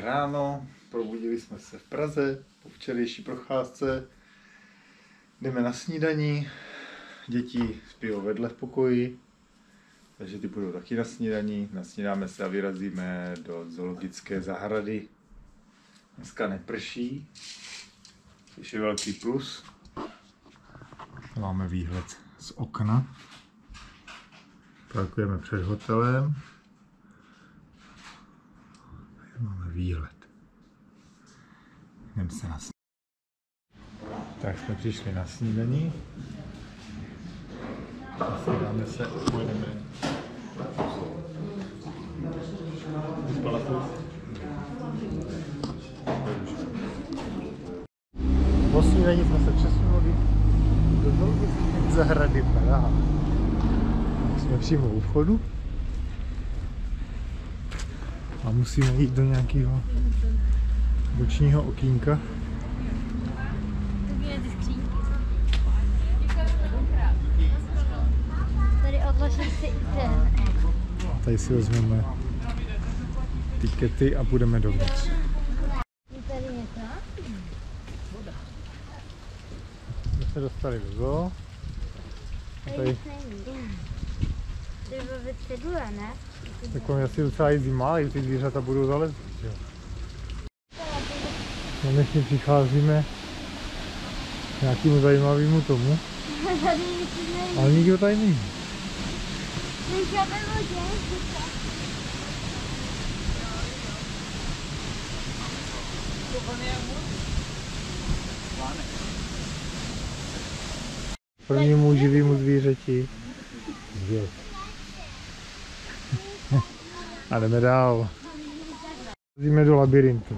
ráno, probudili jsme se v Praze po včerejší procházce. Jdeme na snídani, děti spí vedle v pokoji, takže ty budou taky na snídani. Nasnídáme se a vyrazíme do zoologické zahrady. Dneska neprší, což je velký plus. Máme výhled z okna. Parkujeme před hotelem. Máme výhled. Jdeme se na snídani. Tak jsme přišli na snídani. Nasnídáme se a pojedeme. Vyspala jsi? Po snídani jsme se přesunuli do zoologické zahrady Praha. Jsme přímo u vchodu a musíme jít do nějakého bočního okýnka. Tady odložím si ten. Tady si vezmeme tikety a půjdeme dovnitř. Je tady něco? My jsme dostali do zoo. Tady bylo ve cedule, ne? tak on asi docela jízdí malý, ty zvířata budou zalezat, jo. Konečně přicházíme k nějakému zajímavému tomu, ale nikdo tady není. Prvnímu živému zvířeti. Zvěř. A jdeme dál. Jdeme do labirintu.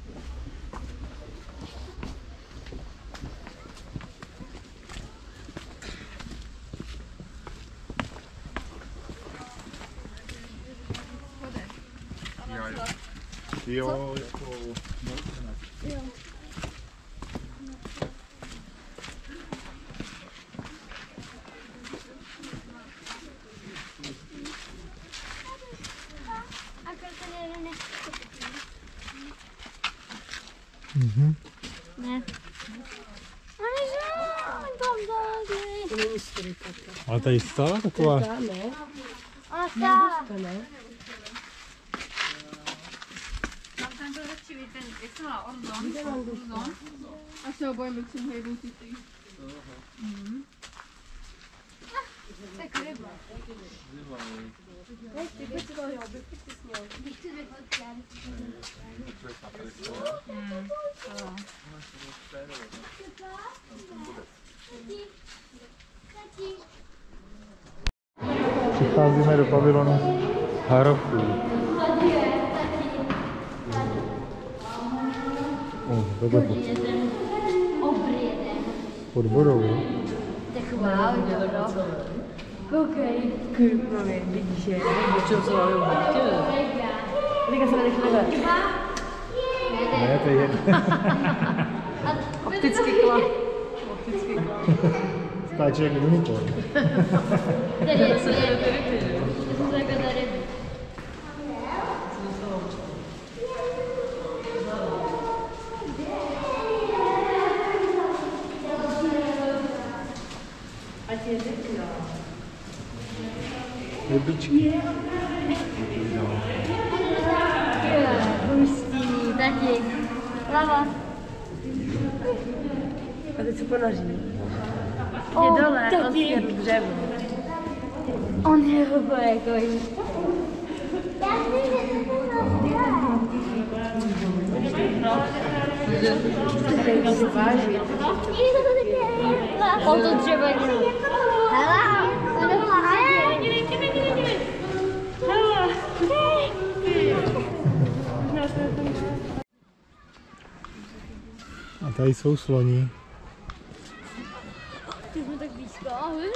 Jo, jako... Jo. Ne. Ale tady stála taková... Ona stála. Tam byl lepší, ten, jak se má Orzon. A se obojím, jak jsem hejbou ty. Tak ryba. Přicházíme do pavilonu Harrofů. Takhle pod vodou, jo? Tak wow, dobro. Koukej. Vidíš, jak čo se máme udělat. Liga se nechle. Ne, to je jedno. Optický kla. Optický kla. Stáčí jak unicorn. Tady je ryby. To jsou takové ryby. Rybičky. Hustý, tatík. Lava. A teď se ponoří. Je dole, on stěl dřevo. On je takový. On to dřevo je. Hele, to nebyla. A tady jsou sloni. Ty jsme tak blízko, ahoj.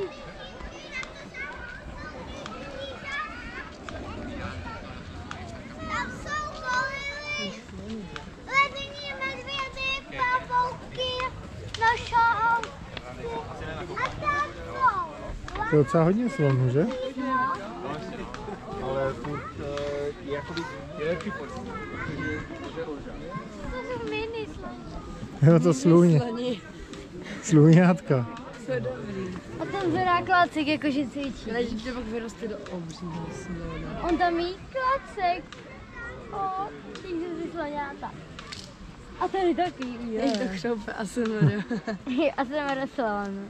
Tam jsou gorily, lední medvědy, pavouky, nošohouky a tam jsou. To je docela hodně slonů, že? No. Ale furt je jakoby je lepší počít, protože To jsou mini sloně. Jo, to sluně. Sluňátka. A ten zvedá klacek, jakože cvičí. Ale že to pak vyroste do obřího slona. On tam jí klacek. O, tím si sloňáta. A tady taky, jo. Je to chřoupe a semeno. A to je slon.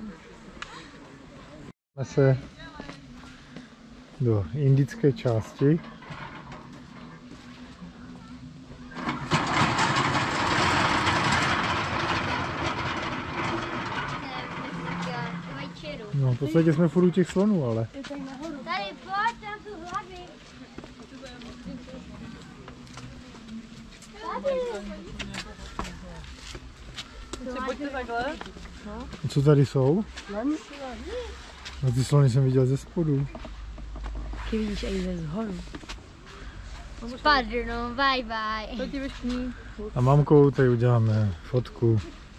Jsme se do indické části. No, v podstatě jsme furt u těch slonů, ale. Tady pojď, tam jsou hlavy. Pojďte takhle. A co tady jsou? No, ty slony jsem viděl ze spodu. Ty vidíš i ze zhoru. Pardon, bye bye. To ti vyšní. A mamkou tady uděláme fotku.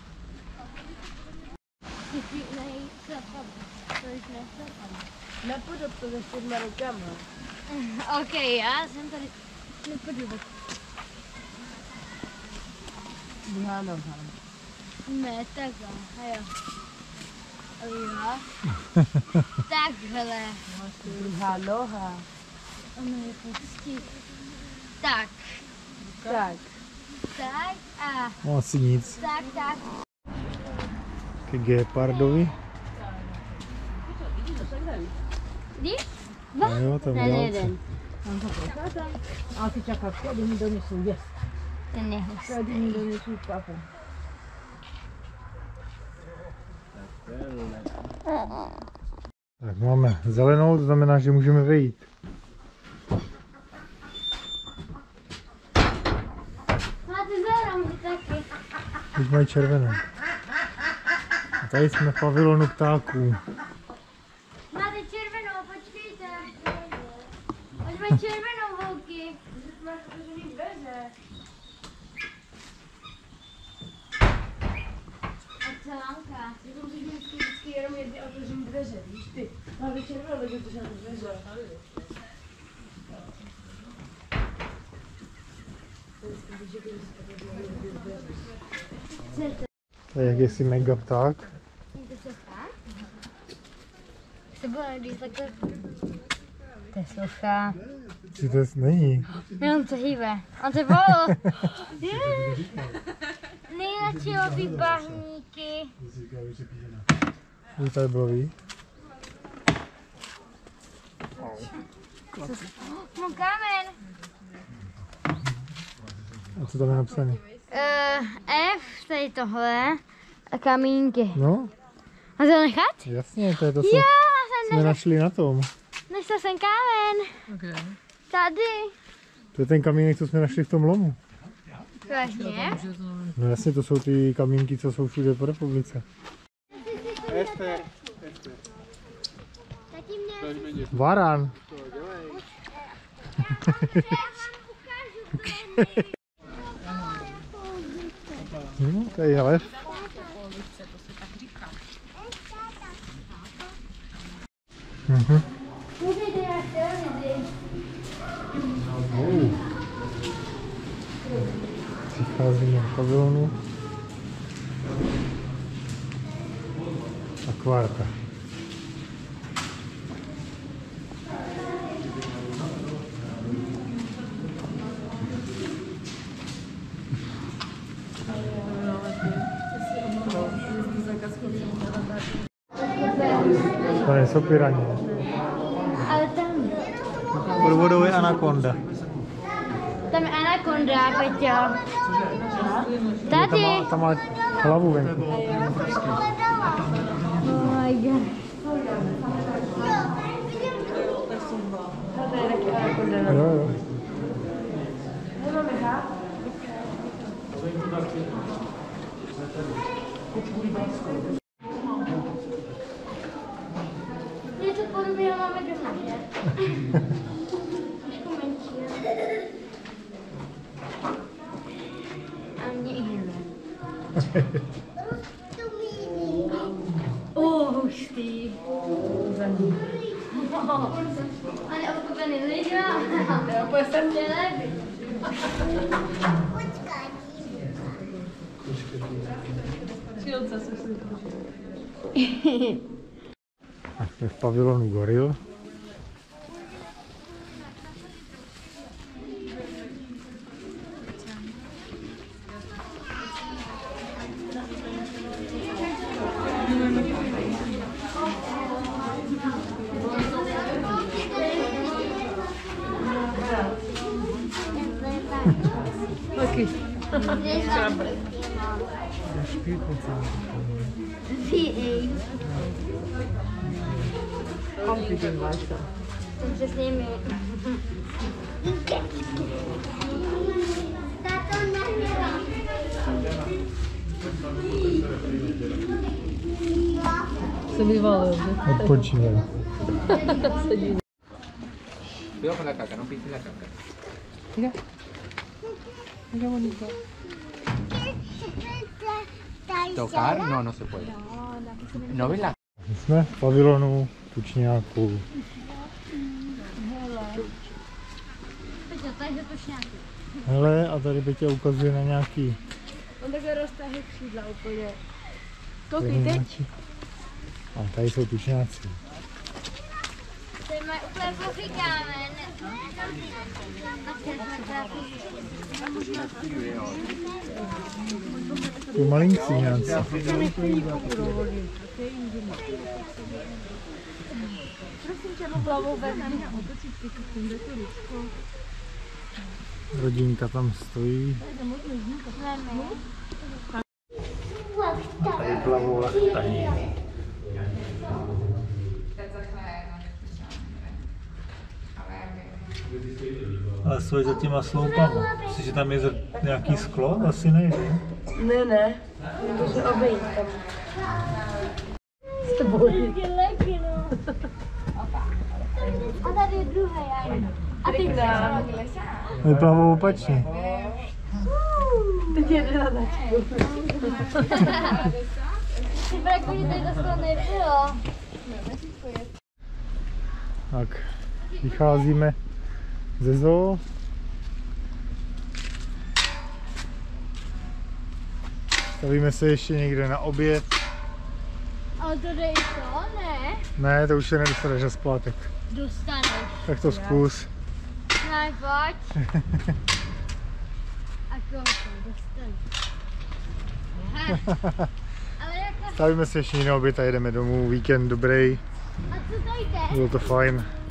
Nepodob to se 4 rukama. Ok, já jsem tady nepodobu. Druhá noha. Ne, takhle, a jo. A jo. Takhle. Druhá noha. Ono je pustit. Tak, Tak. tak a No, asi nic. tak. K gepardovi. Víš? A jo, tam Ne, dál. jeden. A ty čaká, kdy mi donesou, yes. Ten je hustý. Kdy mi donesou kafe. Tak máme zelenou, to znamená, že můžeme vejít. Máte zelenou taky. Teď mají červenou. A tady jsme v pavilonu ptáků. Máte červenou, počkejte. Už mají červenou holky. Máš otevřený dveře. A celánka. To musíš mít vždycky jenom jedny otevřený dveře, víš ty. Máte červenou, takže to jsou dveře. To je jakýsi mega pták. Někdo se fakt? To bylo, když takhle... To je socha. Či to není? Ne, on se hýbe. On se volil. Nejradši loví bahníky. Už tady bylo ví. Mám kámen. A co tam je napsané? F, tady tohle. A kamínky. No, A to nechat? jasně, to je to, co Jo, jsme našli na tom. našla jsem kámen. Okay. Tady. To je ten kamínek, co jsme našli v tom lomu. Vážně? No jasně, to jsou ty kamínky, co jsou všude po republice. Tati mě... Varan. Tady je lev. Můžete na televizi. Přicházíme do pavilonu. Akvárka. To nejsou piraně. Ale tam... Pod vodou je anakonda. Tam je anakonda, Peťo. Tam Tady. tam má hlavu venku. Oh my god. Jo, jo. Je to podobně, jak máme doma, že? Trošku menší. A mě i hned. Hustý. Ale okupený lidé. Jo, pojď sem. A jsme v pavilonu Goril. Taky. Computing weißt du. Přesně mi. Se vyvalil, že? Odpočívaj. Sedí. Cuidado con la caca, no pises la caca. Mira. Mira bonito. ¿Tocar? No, no se puede. ¿No ves la? Jsme v pavilonu tučňáků. Hele, a tady Peťa ukazuje na nějaký... On takhle roztáhne křídla úplně. Koukej teď. A tady jsou tučňáci. Tady mají úplně plochý kámen. Tu malincí nějací. Prosím tě, hlavou vezmeme. Rodinka tam stojí. Tady plavou lachtaní. Ale stojí za těma sloupama. Myslíš, že tam je nějaký sklo? Asi ne, že? Ne. To se obejít tam. Se bojí. A tady je druhé jaj. A teď My plavou opačně. Teď je hledačku. Ty brakuli tady to skoro nebylo. Tak, vycházíme ze zoo. Stavíme se ještě někde na oběd. Ale to dej to, ne? Ne, to už se nedostaneš na zpátek. Dostaneš. Tak to zkus. Ne, pojď. A koho to dostaneš? Ale jako... Stavíme se ještě na oběd a jedeme domů. Víkend dobrý. A co tady jde? Bylo to fajn.